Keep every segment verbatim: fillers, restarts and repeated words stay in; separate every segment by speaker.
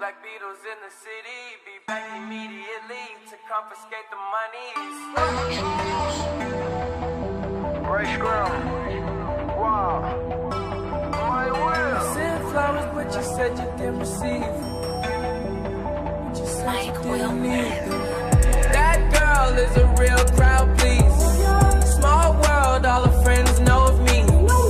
Speaker 1: Black Beatles in the city, be back immediately to confiscate the monies.
Speaker 2: Ray Scrum. Wow. My will.
Speaker 1: I sent flowers, but you said you didn't receive. But you said you didn't need them. That girl is a real crowd, please. Small world, all her friends know of me.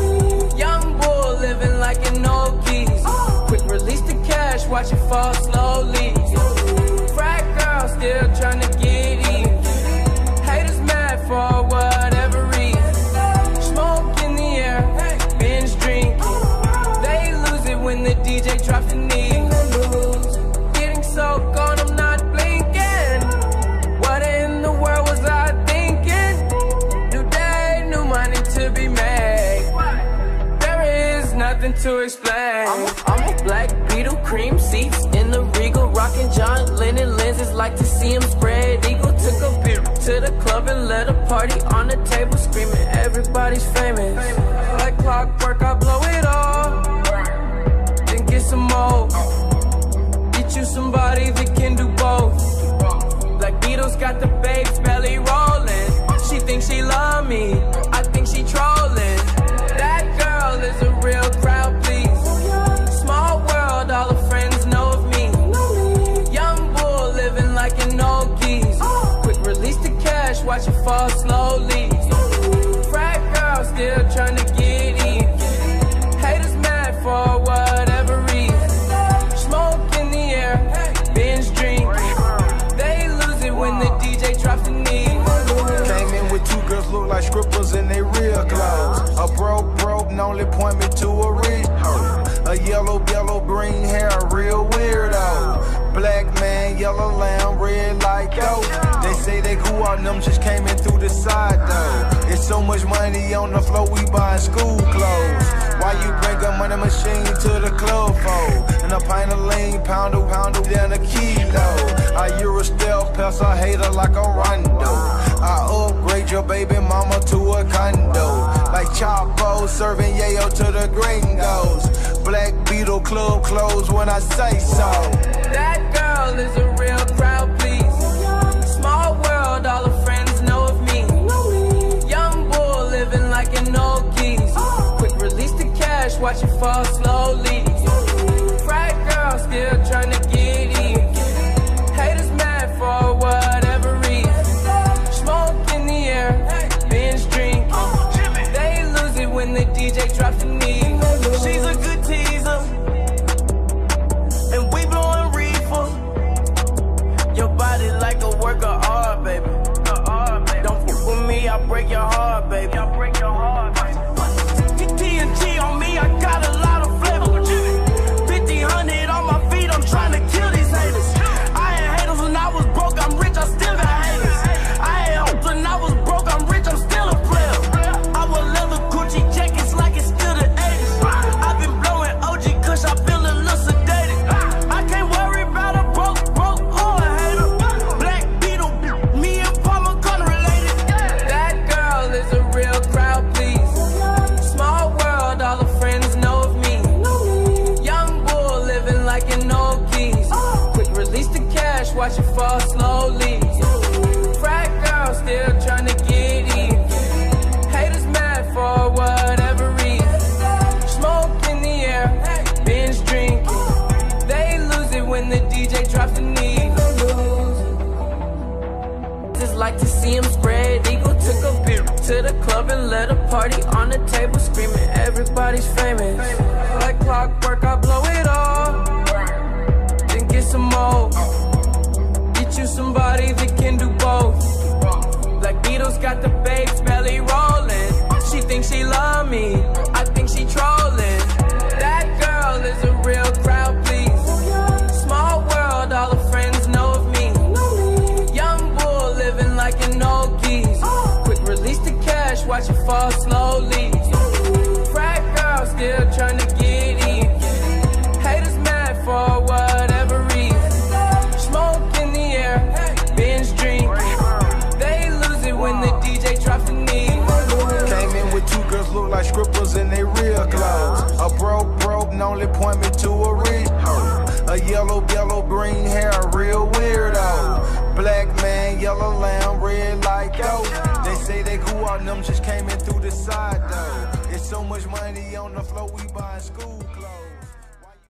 Speaker 1: Young bull living like an old keys. Quick release the cash, watch it fall slowly. Frat girl still trying to get in. Haters mad for whatever reason. Smoke in the air, binge drinking. They lose it when the D J drops the knee. Getting so gone, I'm not blinking. What in the world was I thinking? New day, new money to be made. There is nothing to explain. I'm a, I'm a black Beetle, cream seats in the Regal, rocking John Lennon lenses, like to see him spread eagle. Took a beer to the club and let a party on the table, screaming everybody's famous. Like clockwork, I blow it all, then get some more. Get you somebody that can do both. Black Beatles got the babes belly rolling. She thinks she love me, I think she trolling. That girl is a real crowd, please. Small world, all her friends know of me. Young bull living like an old geese. Quick release the cash, watch it fall slowly. Frat girl still trying to get in. Haters mad for whatever reason. Smoke in the air, binge drink. They lose it when the D J drops the knee.
Speaker 2: Came in with two girls look like strippers in they real clothes. A broke broke and only point me to a rich hoe. A yellow, yellow, green hair, a real weirdo. Black man, yellow lamb, red like dope. They say they cool on them, just came in through the side though. It's so much money on the floor, we buying school clothes. Why you bring a money machine to the club for? And a pint of lean, pound a pound down a kilo. I Euro stealth, pass a hater like a rondo. I upgrade your baby mama to a condo. Like Chapo serving yayo to the gringos. Black Beetle club closed when I say so.
Speaker 1: That girl is a real crowd, please. Small world, all her friends know of me. Young bull living like an old geese. Quick release the cash, watch it fall slowly. Frat girl still trying to get in. Haters mad for whatever reason. Smoke in the air, binge drinking. They lose it when the D J drops the knee. She's a good teaser, and we blowing reefer. Your body like a work of art, baby. Don't fuck with me, I'll break your heart, baby. I'll break your heart, baby. T N T on me, I got a lot of flavor. fifteen hundred on my feet, I'm trying to kill these haters. I had haters when I was broke, I'm rich, I still got haters. I had hopes when I was broke, I'm rich, I'm still a player. I wear leather Gucci jackets like it's still the eighties. I've been blowing O G Kush, I feel a little sedated. I can't worry about a broke, broke or a hater. Black Beetle, me and Palmer gun related. That girl is a real crowd, please. Small world, all her friends know of me. Young bull living like an old geese. Quick release the cash, watch it fall slowly. Frat girl still trying to get in. Haters mad for whatever reason. Smoke in the air, binge drinking. They lose it when the D J drops the knee. Just like to see him spread eagle. Took a beer to the club and let a party on the table, screaming everybody's famous. Like clockwork, I blow it all, then get some more. Get you somebody that can do both. Black Beatles got the babes belly rolling. She thinks she love me, I think she trolling. That girl is a real crowd, please. Small world, all her friends know of me. Young bull living like an old geese. Quick release the cash, watch it fall slowly. Frat girl still trying to get in. Haters mad for whatever reason. Smoke in the air, binge drink. They lose it when the D J drops the knee.
Speaker 2: Came in with two girls look like strippers in they real clothes. A broke broke and only point me to a rich hoe. A yellow yellow came in through the side though. It's so much money on the floor, we buying school clothes.